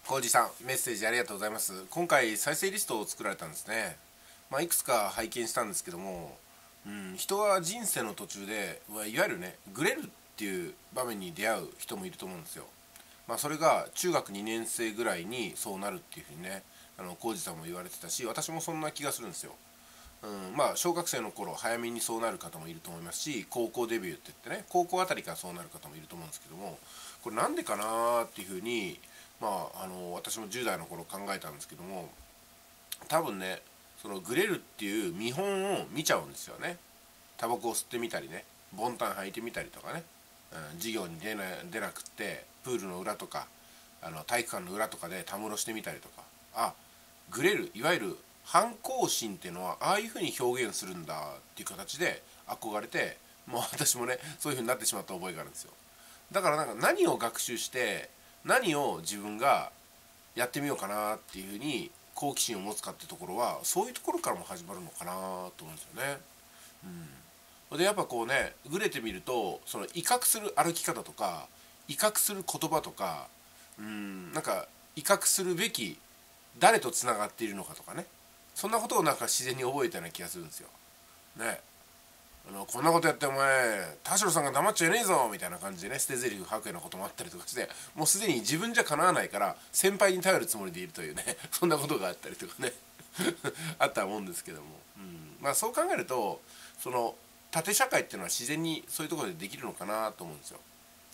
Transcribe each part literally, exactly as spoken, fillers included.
浩二さん、メッセージありがとうございます。今回再生リストを作られたんですね。まあ、いくつか拝見したんですけども、うん、人は人生の途中でいわゆるねグレるっていう場面に出会う人もいると思うんですよ。まあ、それが中学にねん生ぐらいにそうなるっていうふうにね、あの浩二さんも言われてたし、私もそんな気がするんですよ。うん、まあ小学生の頃早めにそうなる方もいると思いますし、高校デビューって言ってね、高校あたりからそうなる方もいると思うんですけども、これなんでかなーっていうふうに、まあ、あの私もじゅう代の頃考えたんですけども、多分ね、そのグレるっていう見本を見ちゃうんですよね。タバコを吸ってみたりね、ボンタン履いてみたりとかね、うん、授業に出な出なくってプールの裏とかあの体育館の裏とかでたむろしてみたりとか、あ、グレる、いわゆる反抗心っていうのはああいうふうに表現するんだっていう形で憧れて、もう私もねそういうふうになってしまった覚えがあるんですよ。だからなんか何を学習して何を自分がやってみようかなっていうふうに好奇心を持つかっていうところはそういうところからも始まるのかなと思うんですよね。うん、でやっぱこうねグレてみると、その威嚇する歩き方とか威嚇する言葉とか、うんなんか威嚇するべき誰とつながっているのかとかね、そんなことをなんか自然に覚えたような気がするんですよ。ね、あのこんなことやってお前田代さんが黙っちゃいねえぞみたいな感じでね、捨て台詞吐くようなこともあったりとかして、もうすでに自分じゃかなわないから先輩に頼るつもりでいるというねそんなことがあったりとかねあったもんですけども、うん、まあそう考えると、その縦社会っていうのは自然にそういうところでできるのかなと思うんですよ。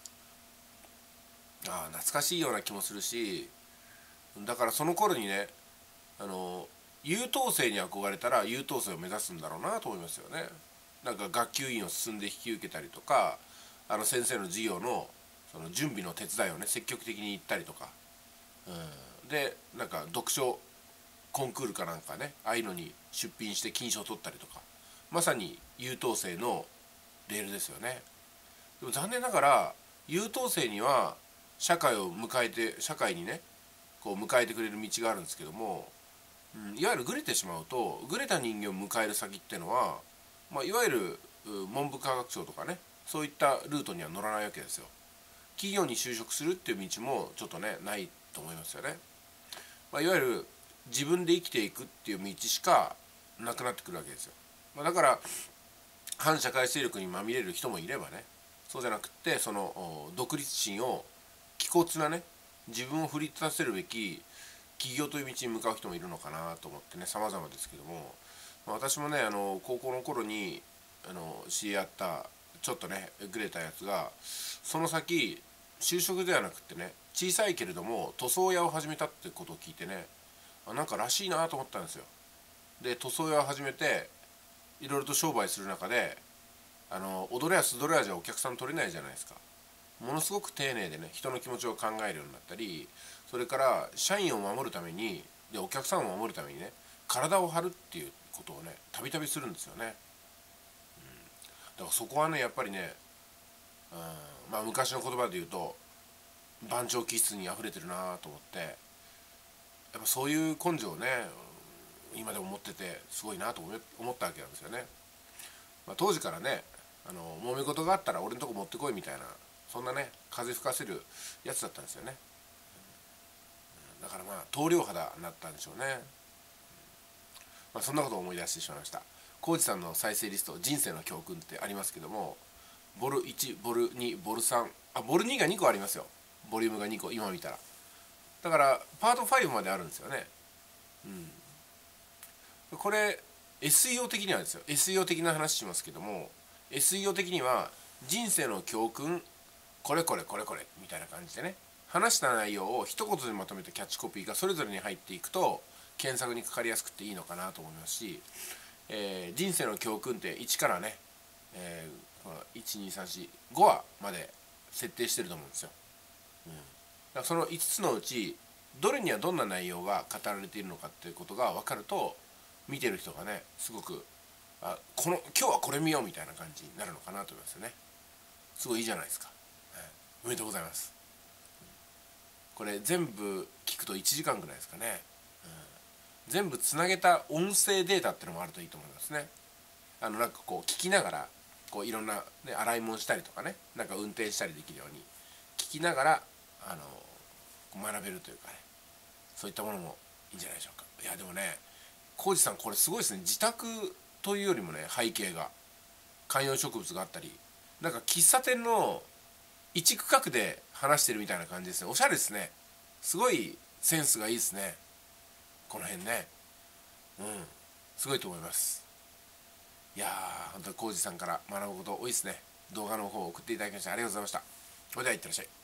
ああ懐かしいような気もするし、だからその頃にね、あの優等生に憧れたら優等生を目指すんだろうなと思いますよね。なんか学級委員を進んで引き受けたりとか、あの先生の授業のその準備の手伝いをね積極的に行ったりとか、うん、でなんか読書コンクールかなんかね、ああいうのに出品して金賞を取ったりとか、まさに優等生のレールですよね。でも残念ながら優等生には社会を迎えて社会にねこう迎えてくれる道があるんですけども、うん、いわゆるグレてしまうと、グレた人間を迎える先っていうのは、まあ、いわゆる文部科学省とかね、そういったルートには乗らないわけですよ。企業に就職するっていう道もちょっとねないと思いますよね。まあ、いわゆる自分で生きていくっていう道しかなくなってくるわけですよ。まあ、だから反社会勢力にまみれる人もいればね、そうじゃなくってその独立心を気骨なね、自分を奮い立たせるべき起業という道に向かう人もいるのかなと思ってね、様々ですけども、まあ、私もねあの高校の頃にあの知り合ったちょっとねグレたやつが、その先就職ではなくってね、小さいけれども塗装屋を始めたってことを聞いてね、あなんからしいなと思ったんですよ。で塗装屋を始めていろいろと商売する中で、あの踊れやすどれやじゃお客さん取れないじゃないですか。ものすごく丁寧でね人の気持ちを考えるようになったり、それから社員を守るためにでお客さんを守るためにね体を張るっていうことをねたびたびするんですよね。だからそこはねやっぱりね、うん、まあ昔の言葉で言うと番長気質にあふれてるなと思って、やっぱそういう根性をね今でも持っててすごいなと思ったわけなんですよね。まあ、当時からね、あの揉め事があったら俺のとこ持ってこいみたいな、そんなね風吹かせるやつだったんですよね。だからまあ棟梁肌になったんでしょうね。まあ、そんなことを思い出してしまいました。浩二さんの再生リスト人生の教訓ってありますけども、ボルいちボルにボルさん、あボルにがにこありますよ。ボリュームがにこ今見たら。だからパートごまであるんですよね。うん、これ エスイーオー 的にはですよ、 エスイーオー 的な話しますけども、 エスイーオー 的には人生の教訓これこれこれこれみたいな感じでね、話した内容を一言でまとめたキャッチコピーがそれぞれに入っていくと検索にかかりやすくていいのかなと思いますし、えー、人生の教訓っていちからね、えー、いちにさんしごわまで設定してると思うんですよ。うん、だからそのいつつのうちどれにはどんな内容が語られているのかっていうことが分かると、見てる人がねすごくあこの今日はこれ見ようみたいな感じになるのかなと思いますよね。すごいいいじゃないですか、はい、おめでとうございます。これ全部聞くといちじかんぐらいですかね、うん、全部つなげた音声データっていうのもあるといいと思いますね。あのなんかこう聞きながらこういろんな、ね、洗い物したりとかね、なんか運転したりできるように聞きながらあの学べるというかね、 そういったものもいいんじゃないでしょうか。いやでもね、浩二さんこれすごいですね。自宅というよりもね、背景が観葉植物があったり、なんか喫茶店の一区画で話してるみたいな感じですね。おしゃれですね。すごいセンスがいいですね、この辺ね。うん、すごいと思います。いやー、本当に浩二さんから学ぶこと多いですね。動画の方を送っていただきましてありがとうございました。それではいってらっしゃい。